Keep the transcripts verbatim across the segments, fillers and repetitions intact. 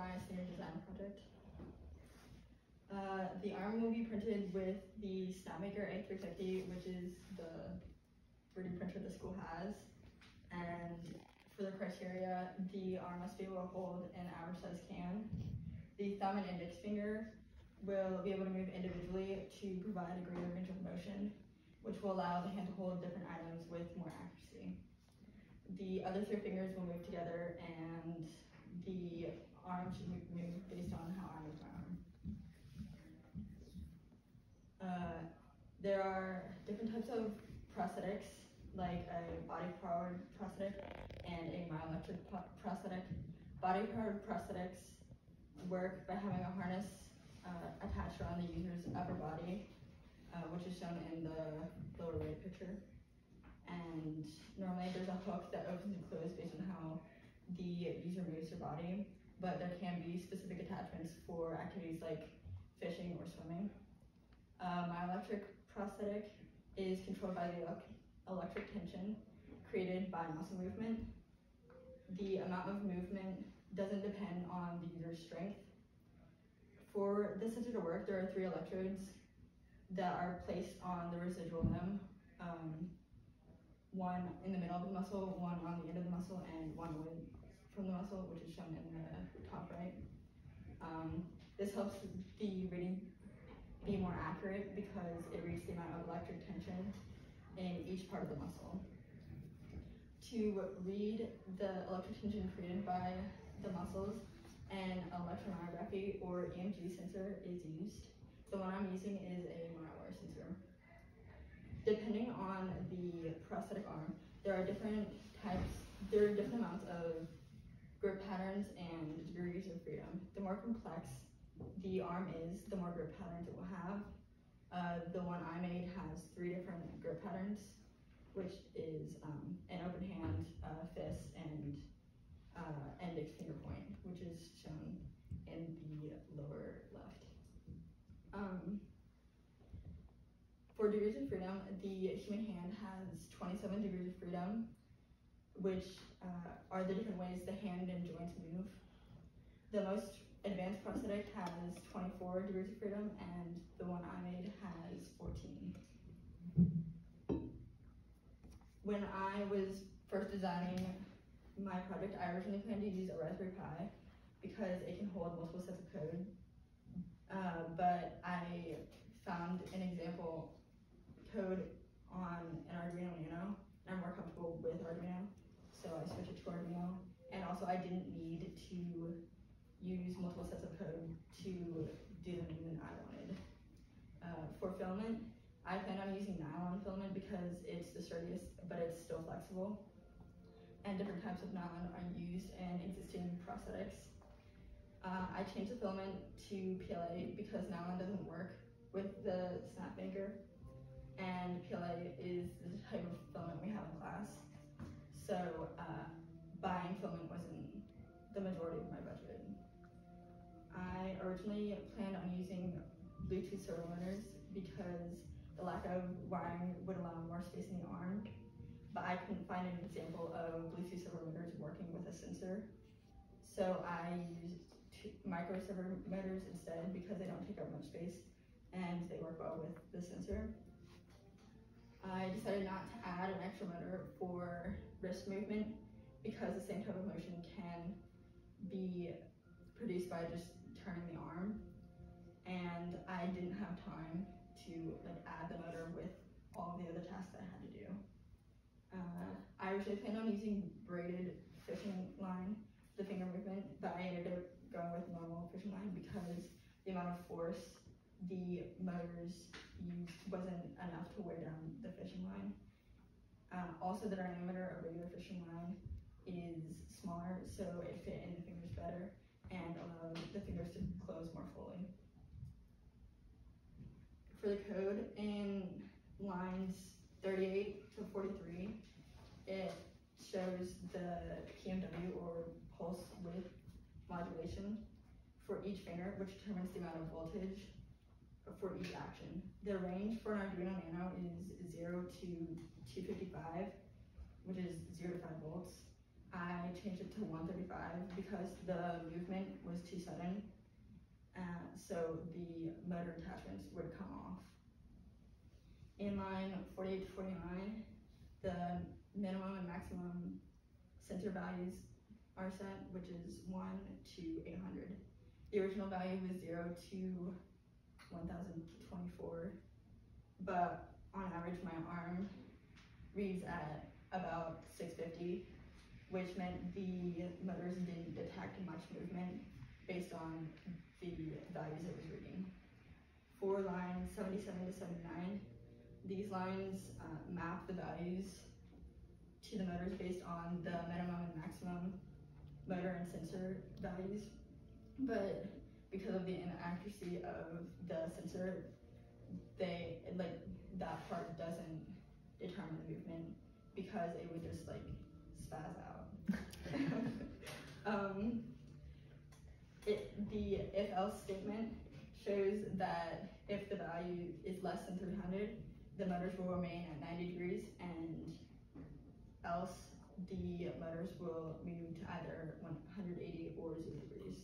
my senior design project. Uh, the arm will be printed with the Snapmaker A three fifty, which is the three D printer the school has. And for the criteria, the arm must be able to hold an average size can. The thumb and index finger will be able to move individually to provide a greater range of motion, which will allow the hand to hold different items with more accuracy. The other three fingers will move together, and the arm should move based on how I move my arm. Uh, there are different types of prosthetics, like a body-powered prosthetic and a myoelectric prosthetic. Body-powered prosthetics work by having a harness uh, attached around the user's upper body, uh, which is shown in the lower right picture. And normally there's a hook that opens and closes based on how the user moves their body, but there can be specific attachments for activities like fishing or swimming. Uh, myoelectric prosthetic is controlled by the electric tension created by muscle movement. The amount of movement doesn't depend on the user's strength. For this sensor to work, there are three electrodes that are placed on the residual limb. Um, one in the middle of the muscle, one on the end of the muscle, and one away from the muscle, which is shown in the top right. Um, this helps the reading be more accurate because it reads the amount of electric tension in each part of the muscle. To read the electric tension created by the muscles, an electromyography or E M G sensor is used. The one I'm using is a Myrowire sensor. Depending on the prosthetic arm, there are different types, there are different amounts of grip patterns and degrees of freedom. The more complex the arm is, the more grip patterns it will have. Uh, the one I made has three different grip patterns, which is um, an open hand, uh, fist, and uh, index finger point, which is shown in the lower left. Um, for degrees of freedom, the human hand has twenty-seven degrees of freedom, which uh, are the different ways the hand and joints move. The most advanced prosthetic has twenty-four degrees of freedom, and the one I made has fourteen. When I was first designing my project, I originally planned to use a Raspberry Pi because it can hold multiple sets of code. Uh, but I found an example code on an Arduino Nano, and I'm more comfortable with Arduino, so I switched it to Arduino. And also I didn't need to use multiple sets of code to do the movement I wanted. Uh, for filament, I plan on using nylon filament because it's the sturdiest, but it's still flexible. And different types of nylon are used in existing prosthetics. Uh, I changed the filament to P L A because nylon doesn't work with the Snapmaker, and P L A is the type of filament we have in class. So uh, buying filament wasn't the majority of my budget. I originally planned on using Bluetooth servo motors because the lack of wiring would allow more space in the arm, but I couldn't find an example of Bluetooth servo motors working with a sensor. So I used two micro servo motors instead because they don't take up much space and they work well with the sensor. I decided not to add an extra motor for wrist movement because the same type of motion can be produced by just turning the arm, and I didn't have time to like add the motor with all the other tasks that I had to do. Uh, I originally planned on using braided fishing line, the finger movement, but I ended up going with normal fishing line because the amount of force the motors used wasn't enough to wear down the fishing line. Uh, also, the diameter of regular fishing line is smaller, so it fit in the fingers better and allowed the fingers to close more fully. For the code, in lines thirty-eight to forty-three, it shows the P M W or pulse width modulation for each finger, which determines the amount of voltage for each action. The range for an Arduino Nano is zero to two fifty-five, which is zero to five volts. I changed it to one thirty-five because the movement was too sudden, uh, so the motor attachments would come off. In line forty-eight to forty-nine, the minimum and maximum sensor values are set, which is one to eight hundred. The original value was zero to one thousand twenty-four, but on average my arm reads at about six fifty, which meant the motors didn't detect much movement based on the values it was reading. For lines seventy-seven to seventy-nine, these lines uh, map the values to the motors based on the minimum and maximum motor and sensor values, but because of the inaccuracy of the sensor, they like that part doesn't determine the movement because it would just like spaz out. um, it, the if else statement shows that if the value is less than three hundred, the motors will remain at ninety degrees, and else the motors will move to either one hundred eighty or zero degrees.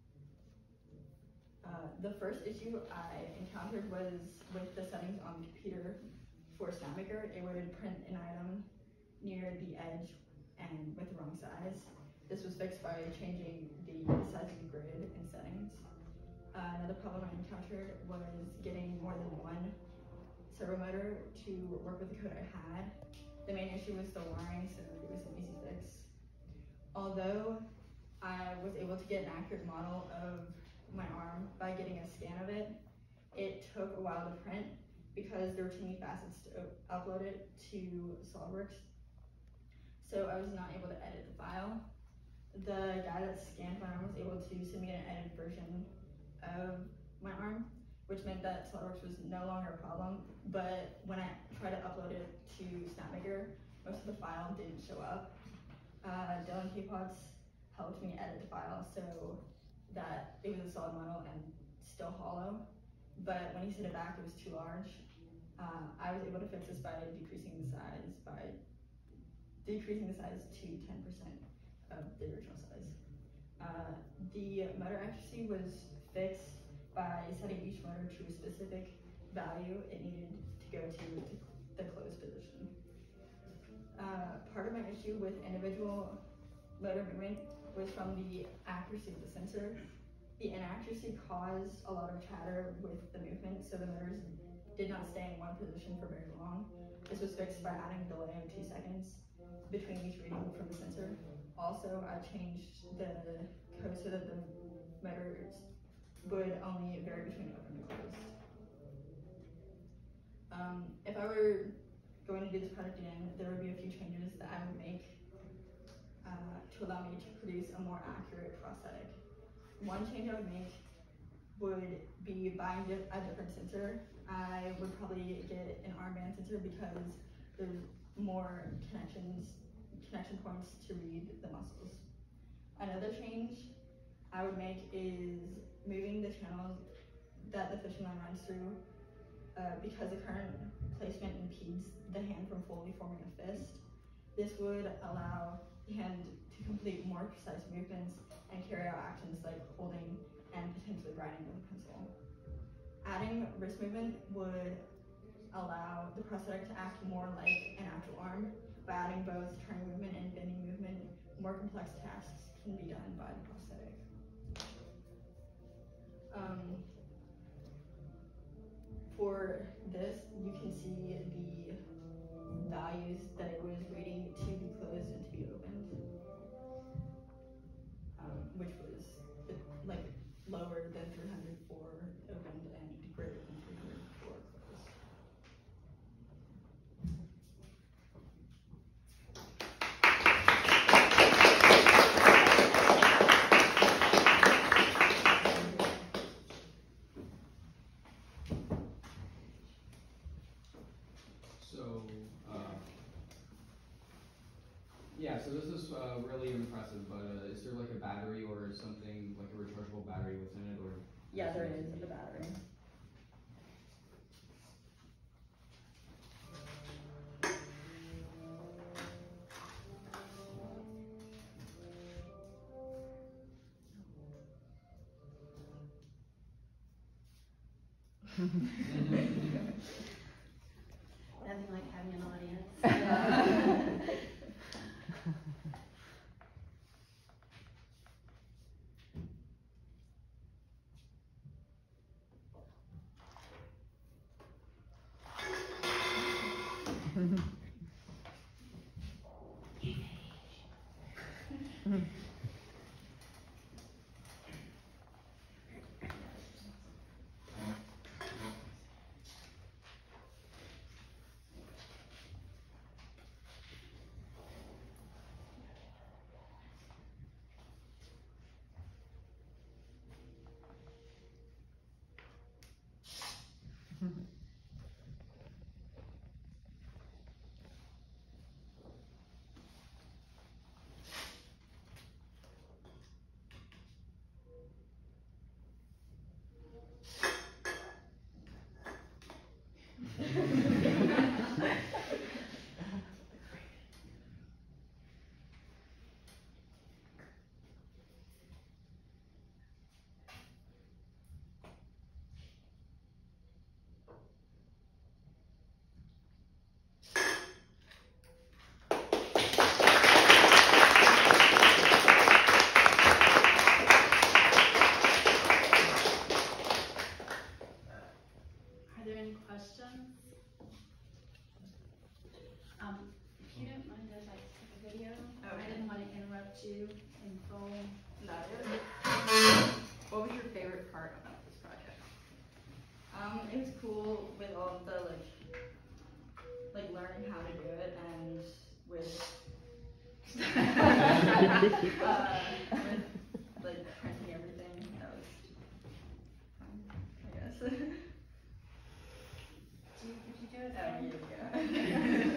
Uh, the first issue I encountered was with the settings on the computer for SnapMaker. It would print an item near the edge and with the wrong size. This was fixed by changing the size of the grid in settings. Uh, another problem I encountered was getting more than one servo motor to work with the code I had. The main issue was the wiring, so it was an easy fix. Although I was able to get an accurate model of my arm by getting a scan of it, it took a while to print because there were too many facets to upload it to SolidWorks. So I was not able to edit the file. The guy that scanned my arm was able to send me an edited version of my arm, which meant that SolidWorks was no longer a problem. But when I tried to upload it to SnapMaker, most of the file didn't show up. Uh, Dylan K-Potts helped me edit the file so that it was a solid model and still hollow. But when he sent it back, it was too large. Uh, I was able to fix this by decreasing the size by decreasing the size to ten percent of the original size. Uh, the motor accuracy was fixed by setting each motor to a specific value it needed to go to the closed position. Uh, part of my issue with individual motor movement was from the accuracy of the sensor. The inaccuracy caused a lot of chatter with the movement, so the motors did not stay in one position for very long. This was fixed by adding a delay of two seconds between each reading from the sensor. Also, I changed the code so that the motors would only vary between open and closed. Um, if I were going to do this project again, there would be a few changes that I would make uh, to allow me to produce a more accurate prosthetic. One change I would make would be buying a different sensor. I would probably get an armband sensor because there's more connections, connection points to read the muscles. Another change I would make is moving the channels that the fishing line runs through uh, because the current placement impedes the hand from fully forming a fist. This would allow the hand to complete more precise movements and carry out actions like holding and potentially writing with a pencil. Adding wrist movement would allow the prosthetic to act more like an actual arm. By adding both turning movement and bending movement, more complex tasks can be done by the prosthetic. Um, for this, you can see the values that it was reading to be closed and to be opened, um, which was like lower than three hundred for opened and greater than three hundred for closed. So, uh, yeah, so this is uh, really impressive, but uh, is there like a battery or something, like a rechargeable battery within it, or? Yeah, there is a battery. Nothing like having an audience. Yeah. Are there any questions? Um, if you don't mind, I'd like to take a video. I Okay. didn't want to interrupt you in full. No, you're- What was your favorite part about this project? Um, it was cool with all of the like, like learning how to do it and with, uh, with like printing everything. That was fun, I guess. Did you, did you do it? Oh, then? yeah.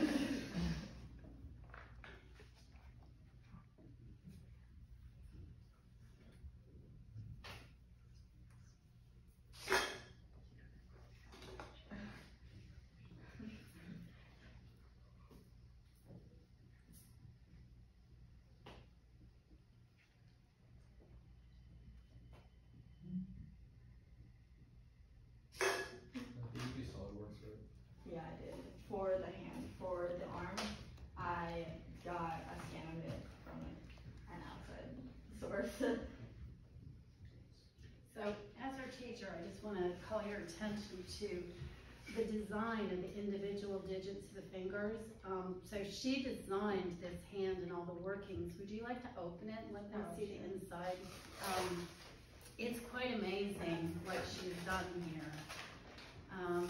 Did you do SolidWorks or? Yeah, I did. For the hand, for the arm, I got a scan of it from like an outside source. So, as our teacher, I just want to call your attention to the design of the individual digits of the fingers. Um, so she designed this hand and all the workings. Would you like to open it and let them Oh, see the inside? Um, it's quite amazing what she's done here. Um,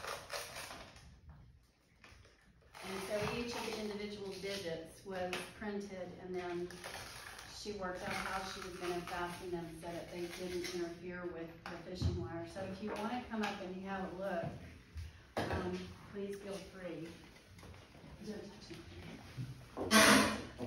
and so each of the individual digits was printed, and then she worked out how she was going to fasten them so that they didn't interfere with the fishing wire. So if you want to come up and have a look, um, please feel free. Don't touch anything.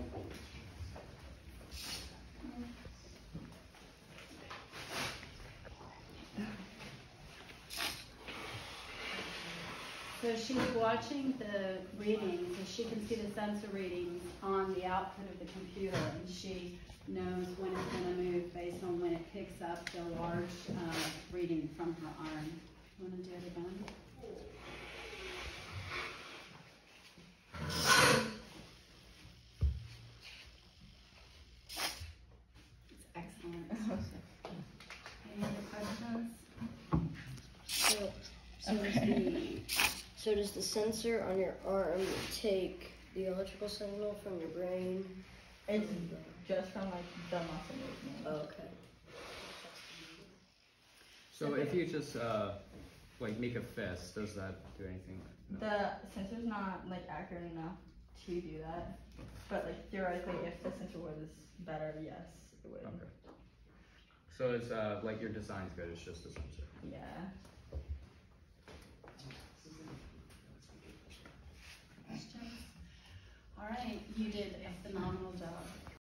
So she's watching the readings, and she can see the sensor readings on the output of the computer, and she knows when it's going to move based on when it picks up the large uh, reading from her arm. You want to do it again? It's excellent. Any other questions? So, so, does Okay. the, so does the sensor on your arm take the electrical signal from your brain? It's just from like the muscle movement. Oh, okay. So if you just uh, like make a fist, does that do anything? No. The sensor's not like accurate enough to do that, but like theoretically, if the sensor was better, yes, it would. Okay. So it's uh, like your design's good. It's just a sensor. Yeah. Questions? All right, you did a phenomenal job.